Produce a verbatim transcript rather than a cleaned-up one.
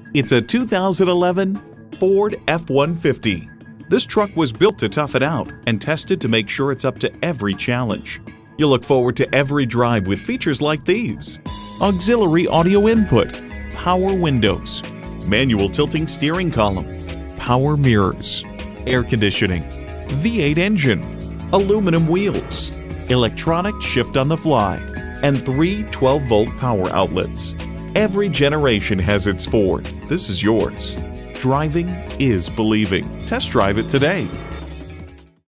It's a two thousand eleven Ford F one fifty. This truck was built to tough it out and tested to make sure it's up to every challenge. You'll look forward to every drive with features like these: auxiliary audio input, power windows, manual tilting steering column, power mirrors, air conditioning, V eight engine, aluminum wheels, electronic shift on the fly, and three twelve volt power outlets. Every generation has its Ford. This is yours. Driving is believing. Test drive it today.